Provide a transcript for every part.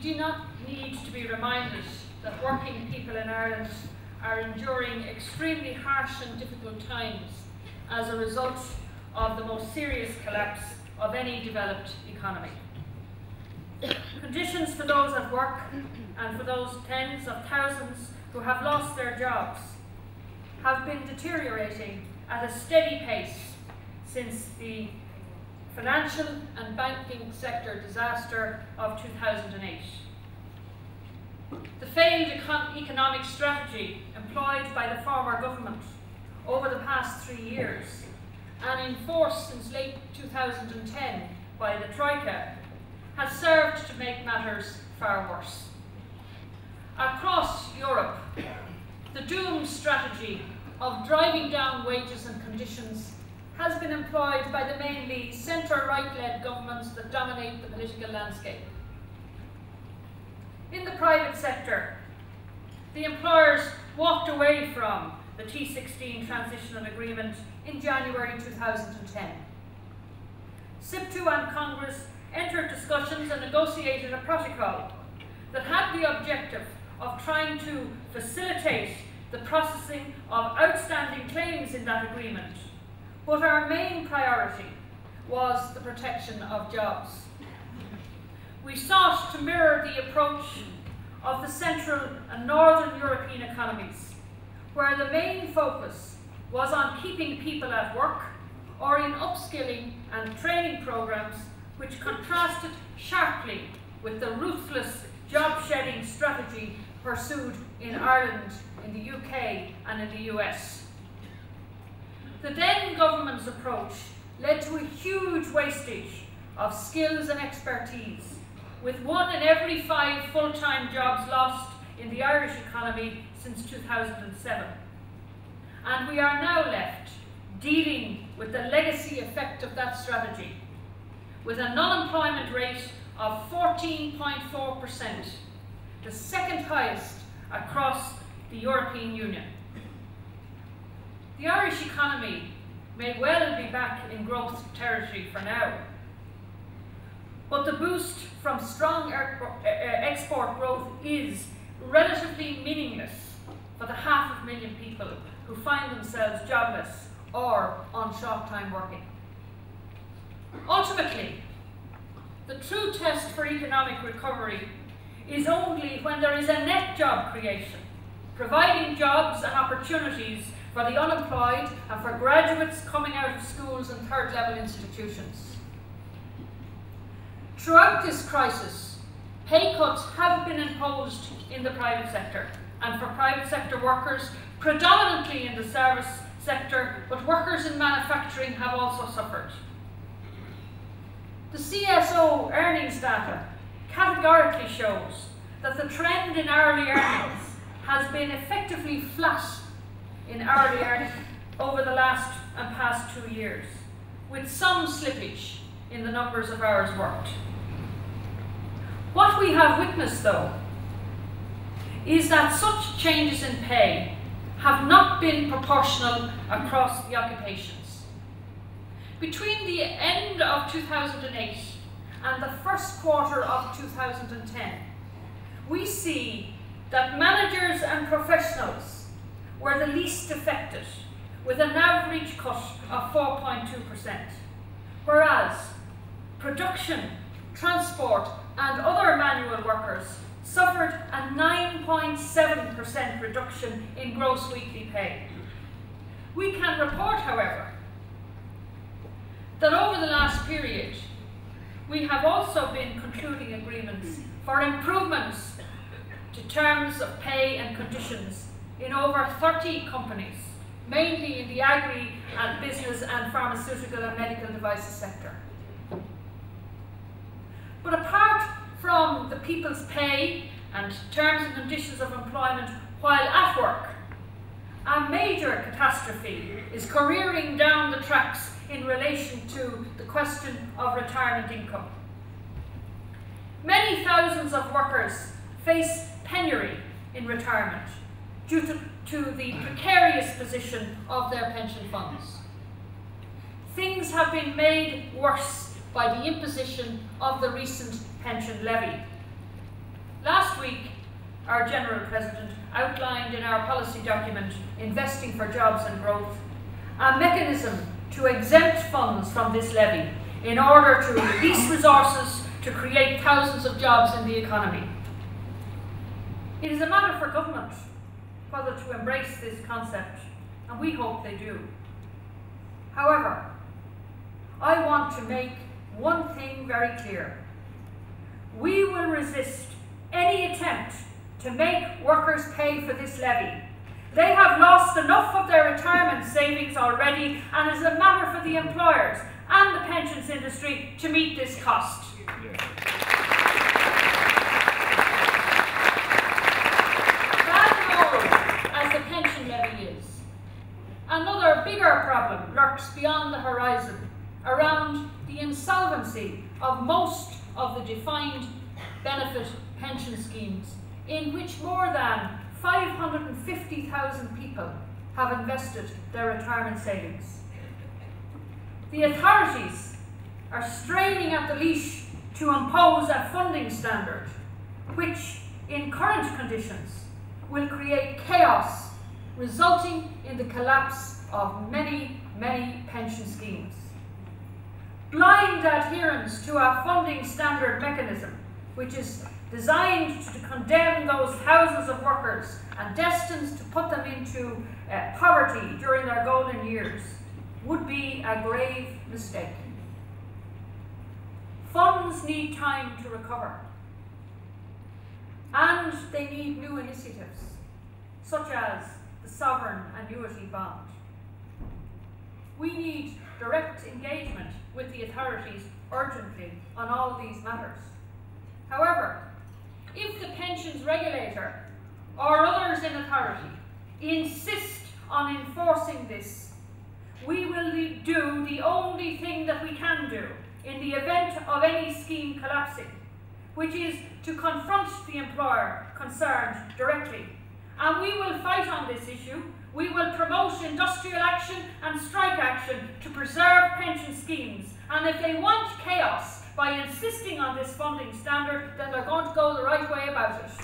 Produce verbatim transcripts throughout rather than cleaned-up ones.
do not need to be reminded that working people in Ireland are enduring extremely harsh and difficult times as a result of the most serious collapse of any developed economy. Conditions for those at work and for those tens of thousands who have lost their jobs have been deteriorating at a steady pace since the financial and banking sector disaster of two thousand eight. The failed econ economic strategy employed by the former government over the past three years and in force since late two thousand ten by the Troika has served to make matters far worse. Across Europe, the doomed strategy of driving down wages and conditions has been employed by the mainly centre-right-led governments that dominate the political landscape. In the private sector, the employers walked away from the T sixteen transitional agreement in January two thousand ten. SIPTU and Congress entered discussions and negotiated a protocol that had the objective of trying to facilitate the processing of outstanding claims in that agreement, but our main priority was the protection of jobs. We sought to mirror the approach of the Central and Northern European economies, where the main focus was on keeping people at work or in upskilling and training programs, which contrasted sharply with the ruthless job-shedding strategy pursued in Ireland, in the U K and in the U S. The then government's approach led to a huge wastage of skills and expertise, with one in every five full-time jobs lost in the Irish economy since two thousand seven. And we are now left dealing with the legacy effect of that strategy, with an unemployment rate of fourteen point four percent, the second highest across the European Union. The Irish economy may well be back in growth territory for now, but the boost from strong export growth is relatively meaningless for the half a million people who find themselves jobless or on short-time working. Ultimately, the true test for economic recovery is only when there is a net job creation, providing jobs and opportunities for the unemployed and for graduates coming out of schools and third-level institutions. Throughout this crisis, pay cuts have been imposed in the private sector, and for private sector workers, predominantly in the service sector, but workers in manufacturing have also suffered. The C S O earnings data categorically shows that the trend in hourly earnings has been effectively flat in hourly earnings over the last and past two years, with some slippage in the numbers of hours worked. What we have witnessed, though, is that such changes in pay have not been proportional across the occupations. Between the end of two thousand eight and the first quarter of two thousand ten, we see that managers and professionals were the least affected, with an average cut of four point two percent, whereas production, transport and other manual workers suffered a nine point seven percent reduction in gross weekly pay. We can report, however, that over the last period, we have also been concluding agreements for improvements to terms of pay and conditions in over thirty companies, mainly in the agri and business and pharmaceutical and medical devices sector. But apart from the people's pay and terms and conditions of employment while at work, a major catastrophe is careering down the tracks in relation to the question of retirement income. Many thousands of workers face penury in retirement due to, to the precarious position of their pension funds. Things have been made worse by the imposition of the recent pension levy. Last week, our General President outlined in our policy document, Investing for Jobs and Growth, a mechanism to exempt funds from this levy in order to release resources to create thousands of jobs in the economy. It is a matter for government whether to embrace this concept, and we hope they do. However, I want to make one thing very clear. We will resist any attempt to make workers pay for this levy. They have lost enough of their retirement savings already, and it is a matter for the employers and the pensions industry to meet this cost. Yeah. Bad old as the pension levy is, another bigger problem lurks beyond the horizon around the insolvency of most of the defined benefit pension schemes, in which more than five hundred fifty thousand people have invested their retirement savings. The authorities are straining at the leash to impose a funding standard which, in current conditions, will create chaos, resulting in the collapse of many, many pension schemes. Blind adherence to our funding standard mechanism, which is designed to condemn those thousands of workers and destined to put them into uh, poverty during their golden years, would be a grave mistake. Funds need time to recover, and they need new initiatives, such as the sovereign annuity bond. We need direct engagement with the authorities urgently on all these matters. However, if the pensions regulator or others in authority insist on enforcing this, we will do the only thing that we can do in the event of any scheme collapsing, which is to confront the employer concerned directly. And we will fight on this issue. We will promote industrial action and strike action to preserve pension schemes. And if they want chaos by insisting on this funding standard, then they're going to go the right way about it.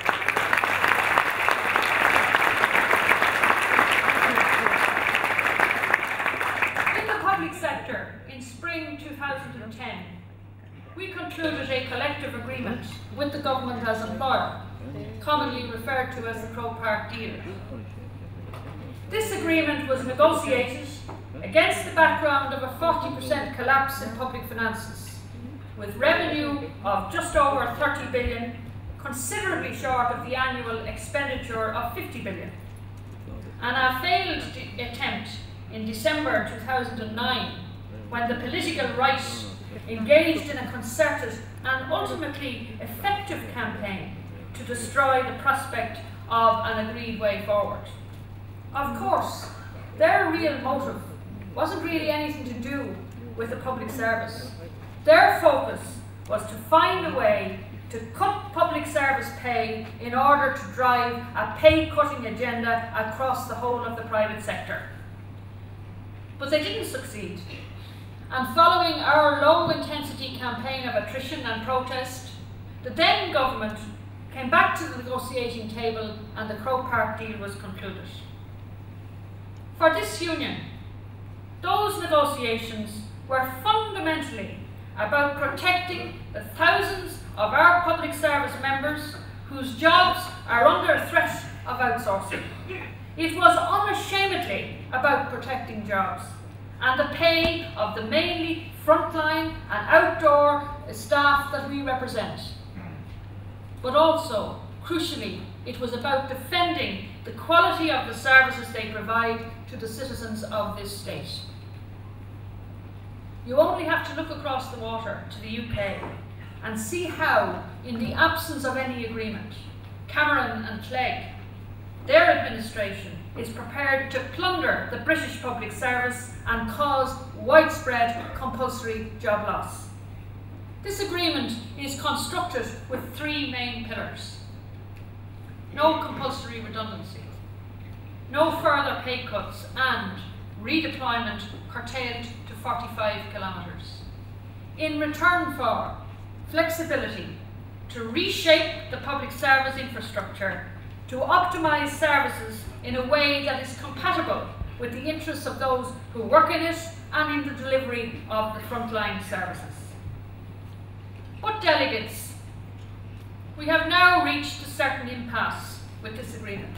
In the public sector, in spring two thousand ten, we concluded a collective agreement with the government as employer, commonly referred to as the Croke Park deal. This agreement was negotiated against the background of a forty percent collapse in public finances, with revenue of just over thirty billion, considerably short of the annual expenditure of fifty billion. And a failed attempt in December two thousand nine, when the political right engaged in a concerted and ultimately effective campaign to destroy the prospect of an agreed way forward. Of course, their real motive wasn't really anything to do with the public service. Their focus was to find a way to cut public service pay in order to drive a pay-cutting agenda across the whole of the private sector. But they didn't succeed. And following our low-intensity campaign of attrition and protest, the then government came back to the negotiating table and the Croke Park deal was concluded. For this union, those negotiations were fundamentally about protecting the thousands of our public service members whose jobs are under threat of outsourcing. It was unashamedly about protecting jobs and the pay of the mainly frontline and outdoor staff that we represent. But also, crucially, it was about defending the quality of the services they provide to the citizens of this state. You only have to look across the water to the U K and see how, in the absence of any agreement, Cameron and Clegg, their administration, is prepared to plunder the British public service and cause widespread compulsory job loss. This agreement is constructed with three main pillars. No compulsory redundancy, no further pay cuts, and redeployment curtailed to forty-five kilometres. In return for flexibility to reshape the public service infrastructure, to optimise services in a way that is compatible with the interests of those who work in it and in the delivery of the frontline services. But delegates, we have now reached a certain impasse with this agreement.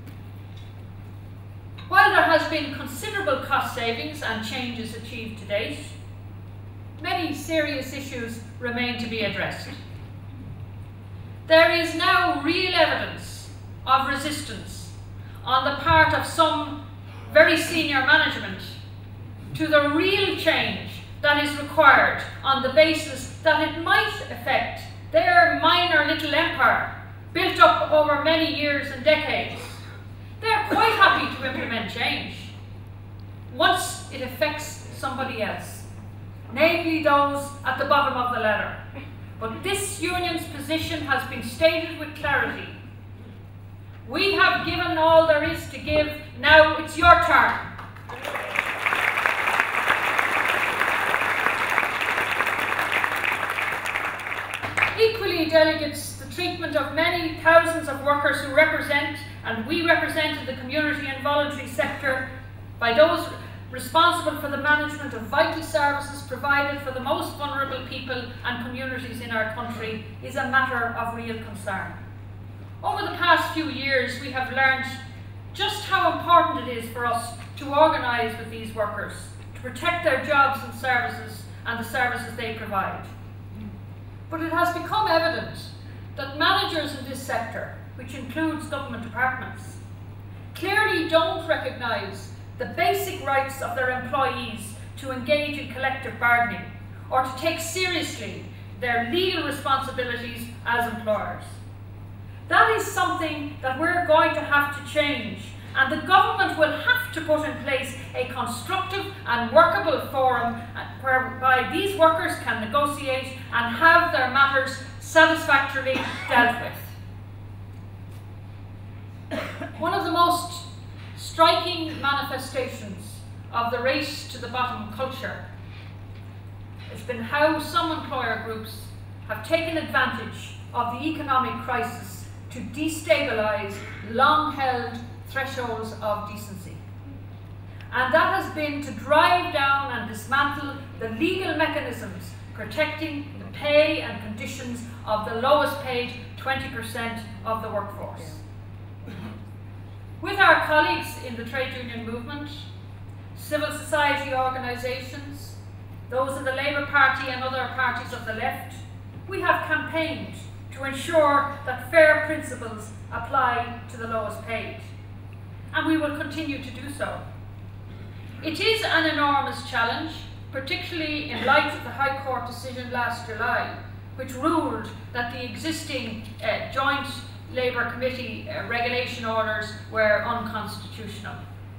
While there has been considerable cost savings and changes achieved to date, many serious issues remain to be addressed. There is now real evidence of resistance on the part of some very senior management to the real change that is required on the basis that it might affect their minor little empire built up over many years and decades. They're quite happy to implement change once it affects somebody else, namely those at the bottom of the ladder. But this union's position has been stated with clarity. We have given all there is to give, now it's your turn. Equally, delegates, the treatment of many thousands of workers who represent, and we represented the community and voluntary sector, by those responsible for the management of vital services provided for the most vulnerable people and communities in our country, is a matter of real concern. Over the past few years, we have learned just how important it is for us to organise with these workers, to protect their jobs and services and the services they provide. But it has become evident that managers in this sector, which includes government departments, clearly don't recognise the basic rights of their employees to engage in collective bargaining or to take seriously their legal responsibilities as employers. That is something that we're going to have to change, and the government will have to put in place a constructive and workable forum whereby these workers can negotiate and have their matters satisfactorily dealt with. One of the most striking manifestations of the race to the bottom culture has been how some employer groups have taken advantage of the economic crisis to destabilise long-held thresholds of decency. And that has been to drive down and dismantle the legal mechanisms protecting the pay and conditions of the lowest paid twenty percent of the workforce. With our colleagues in the trade union movement, civil society organisations, those of the Labour Party and other parties of the left, we have campaigned to ensure that fair principles apply to the lowest paid. And we will continue to do so. It is an enormous challenge, particularly in light of the High Court decision last July, which ruled that the existing uh, Joint Labour Committee uh, regulation orders were unconstitutional.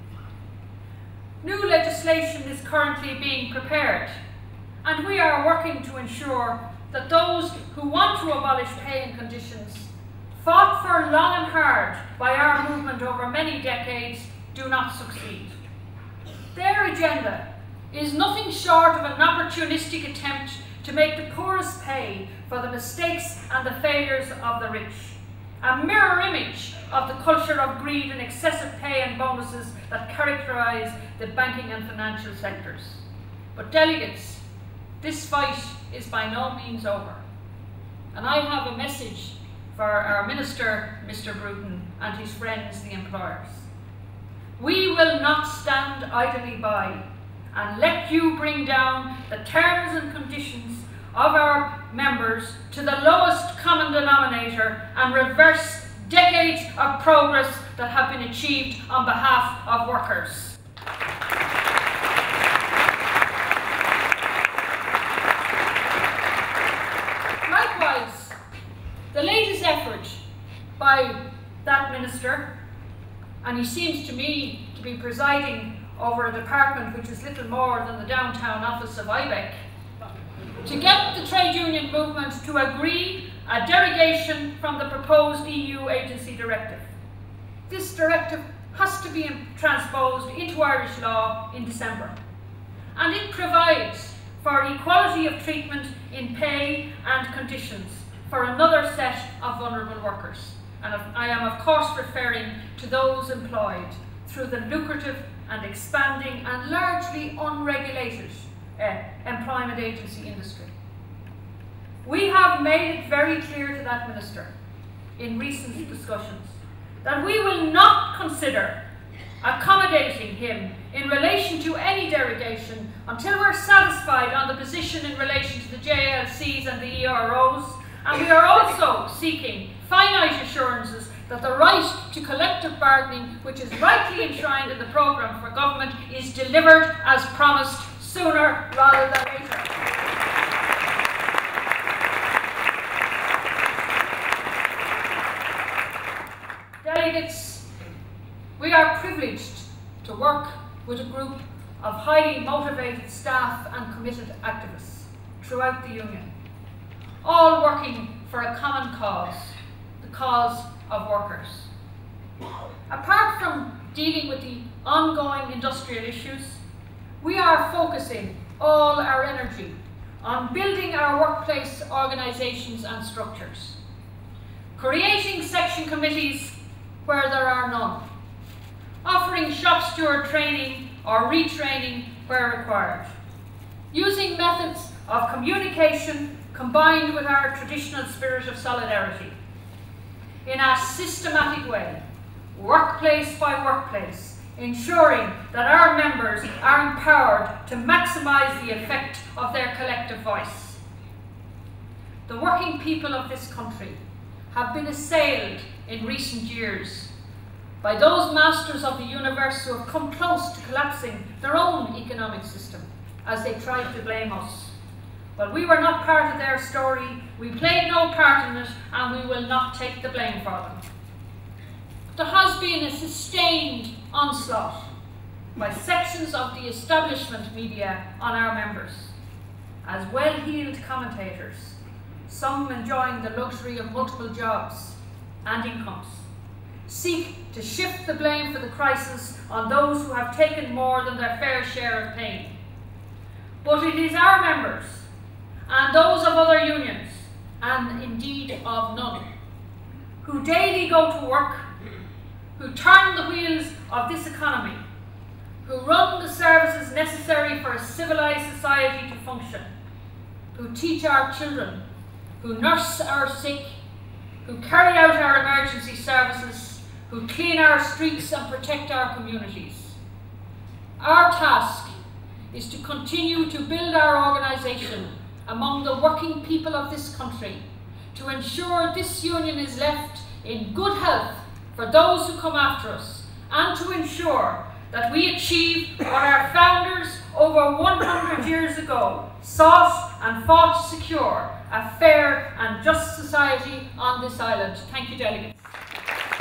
New legislation is currently being prepared, and we are working to ensure that those who want to abolish pay and conditions, fought for long and hard by our movement over many decades, do not succeed. Their agenda is nothing short of an opportunistic attempt to make the poorest pay for the mistakes and the failures of the rich, a mirror image of the culture of greed and excessive pay and bonuses that characterise the banking and financial sectors. But delegates, this fight is by no means over. And I have a message for our Minister, Mister Bruton, and his friends, the employers. We will not stand idly by and let you bring down the terms and conditions of our members to the lowest common denominator and reverse decades of progress that have been achieved on behalf of workers. Likewise, the latest effort by that minister, and he seems to me to be presiding over a department which is little more than the downtown office of I B E C, to get the trade union movement to agree a derogation from the proposed E U agency directive. This directive has to be transposed into Irish law in December, and it provides for equality of treatment in pay and conditions for another set of vulnerable workers. And I am of course referring to those employed through the lucrative and expanding and largely unregulated uh, employment agency industry. We have made it very clear to that Minister in recent discussions that we will not consider accommodating him in relation to any derogation until we're satisfied on the position in relation to the J L Cs and the E R Os, and we are also seeking finite assurances that the right to collective bargaining, which is rightly enshrined in the programme for government, is delivered as promised sooner rather than later. Delegates, we are privileged to work with a group of highly motivated staff and committed activists throughout the Union, all working for a common cause, the cause of workers. Apart from dealing with the ongoing industrial issues, we are focusing all our energy on building our workplace organisations and structures, creating section committees where there are none, offering shop steward training or retraining where required, using methods of communication combined with our traditional spirit of solidarity in a systematic way, workplace by workplace, ensuring that our members are empowered to maximise the effect of their collective voice. The working people of this country have been assailed in recent years by those masters of the universe who have come close to collapsing their own economic system as they tried to blame us. But we were not part of their story, we played no part in it, and we will not take the blame for them. There has been a sustained onslaught by sections of the establishment media on our members, as well-heeled commentators, some enjoying the luxury of multiple jobs and incomes, seek to shift the blame for the crisis on those who have taken more than their fair share of pain. But it is our members, and those of other unions, and indeed of none, who daily go to work, who turn the wheels of this economy, who run the services necessary for a civilised society to function, who teach our children, who nurse our sick, who carry out our emergency services, who clean our streets and protect our communities. Our task is to continue to build our organisation among the working people of this country, to ensure this union is left in good health for those who come after us, and to ensure that we achieve what our founders over one hundred years ago sought and fought to secure, a fair and just society on this island. Thank you, delegates.